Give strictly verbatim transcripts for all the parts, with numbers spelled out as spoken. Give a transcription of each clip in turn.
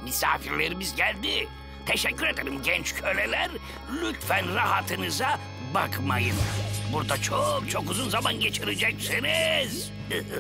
misafirlerimiz geldi. Teşekkür ederim genç köleler. Lütfen rahatınıza bakmayın. Burada çok çok uzun zaman geçireceksiniz.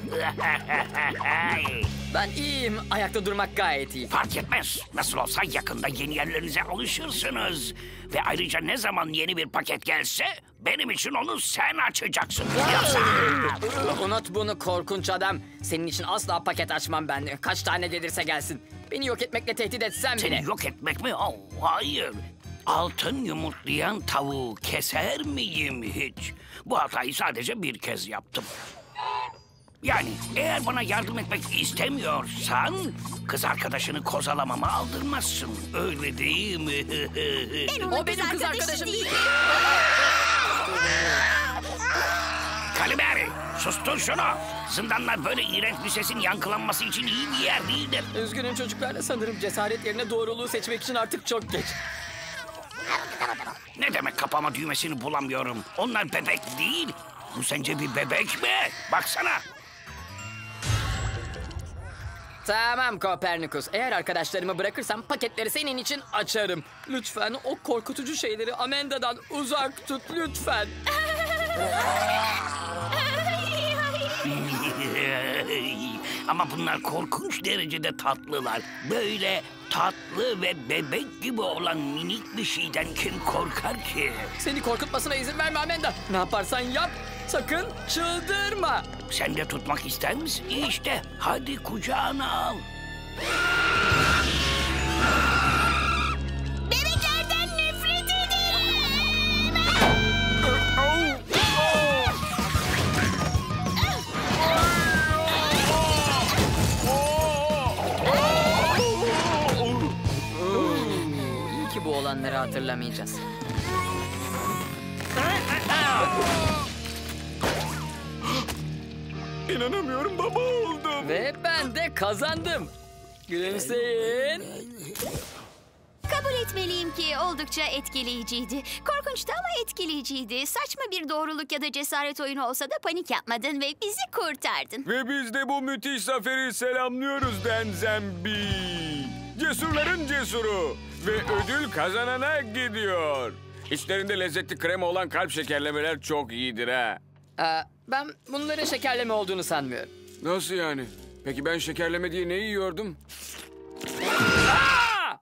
Ben iyiyim. Ayakta durmak gayet iyi. Fark etmez. Nasıl olsa yakında yeni yerlerinize alışırsınız. Ve ayrıca ne zaman yeni bir paket gelse benim için onu sen açacaksın. Yoksa... Unut bunu korkunç adam. Senin için asla paket açmam ben. Kaç tane gelirse gelsin. Beni yok etmekle tehdit etsen bile. Seni yok etmek mi? Oh, hayır. Altın yumurtlayan tavuğu keser miyim hiç? Bu hatayı sadece bir kez yaptım. Yani eğer bana yardım etmek istemiyorsan... kız arkadaşını kozalamama aldırmazsın. Öyle değil mi? Ben onun O kız benim kız arkadaşım arkadaşım değil. değil. Kalimeri, sustur şunu. Zindanlar böyle iğrenç bir sesin yankılanması için iyi bir yer değildir. Üzgünüm çocuklar. Sanırım cesaret yerine doğruluğu seçmek için artık çok geç. Ne demek kapama düğmesini bulamıyorum? Onlar bebek değil. Bu sence bir bebek mi? Baksana. Tamam Kopernikus. Eğer arkadaşlarımı bırakırsam paketleri senin için açarım. Lütfen o korkutucu şeyleri Amanda'dan uzak tut lütfen. Ama bunlar korkunç derecede tatlılar. Böyle tatlı ve bebek gibi olan minik bir şeyden kim korkar ki? Seni korkutmasına izin verme Amanda. Ne yaparsan yap. Sakın çıldırma. Sen de tutmak ister misin? İşte hadi kucağına al. Bebeklerden nefret ederim. İyi ki bu olanları hatırlamayacağız. İnanamıyorum, baba oldum. Ve ben de kazandım. Gülümseyin. Kabul etmeliyim ki oldukça etkileyiciydi. Korkunçtu ama etkileyiciydi. Saçma bir doğruluk ya da cesaret oyunu olsa da panik yapmadın ve bizi kurtardın. Ve biz de bu müthiş zaferi selamlıyoruz Denzembi. Cesurların cesuru. Ve ödül kazanana gidiyor. İçlerinde lezzetli krema olan kalp şekerlemeler çok iyidir ha. Ee, ben bunların şekerleme olduğunu sanmıyorum. Nasıl yani? Peki ben şekerleme diye ne yiyordum?